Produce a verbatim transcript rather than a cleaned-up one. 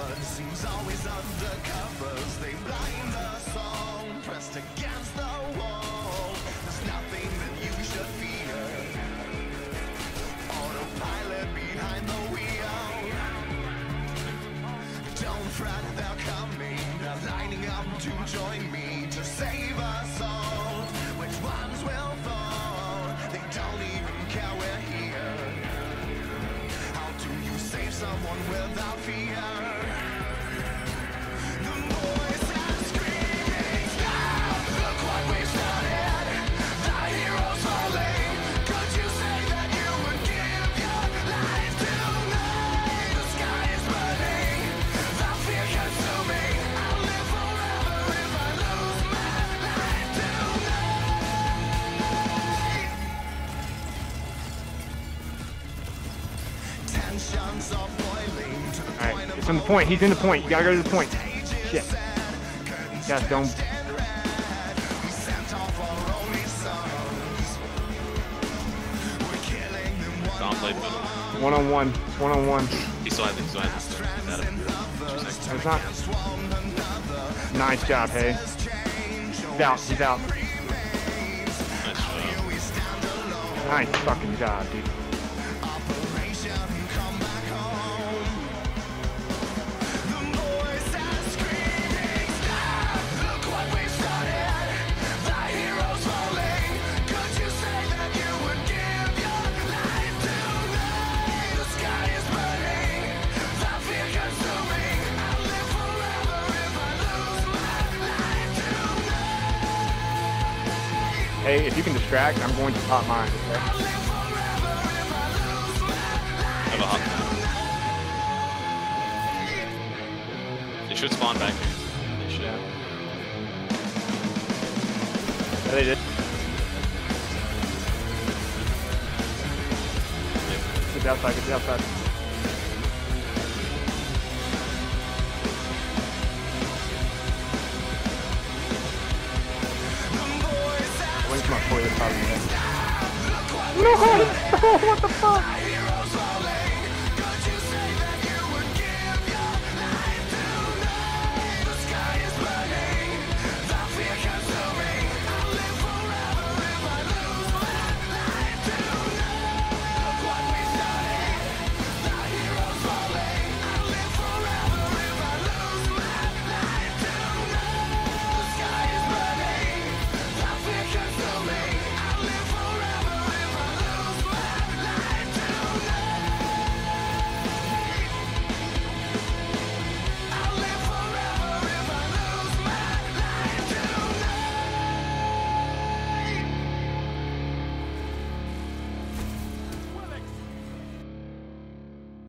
blood seems always under covers. They blind us all, pressed against the wall. There's nothing that you should fear. Autopilot behind the wheel. Don't fret, they're coming. They're lining up to join me to save us all. Which ones will fall? They don't even care we're here. How do you save someone without fear? The boys are screaming, stop! Look what we've started. The heroes falling. Could you say that you would give your life tonight? The sky is burning. The fear consuming. I'll live forever if I lose my life tonight. Tensions are boiling to the Alright, point of it's on the point. He's in the point. You gotta go to the point. Shit. Guys, don't. We sent off our only sons. We're killing them one Don't play middle. One on one. One on one. He still has it. He still has it. He's at him. Two seconds. It's not. Nice job, hey. He's out. He's out. Nice job. Nice fucking job, dude. Operation Come Back Home. The boys are screaming, stop! Look what we started. The heroes falling. Could you say that you would give your life tonight? The sky is burning. The fear consuming. I'll live forever if I lose my life tonight. Hey, if you can distract, I'm going to pop mine. Okay? I'll live forever if I lose my life. Have a hot now. They should spawn back here. They should. Yeah, they did. Get outside. Get outside. When's my toilet probably? No! What the fuck?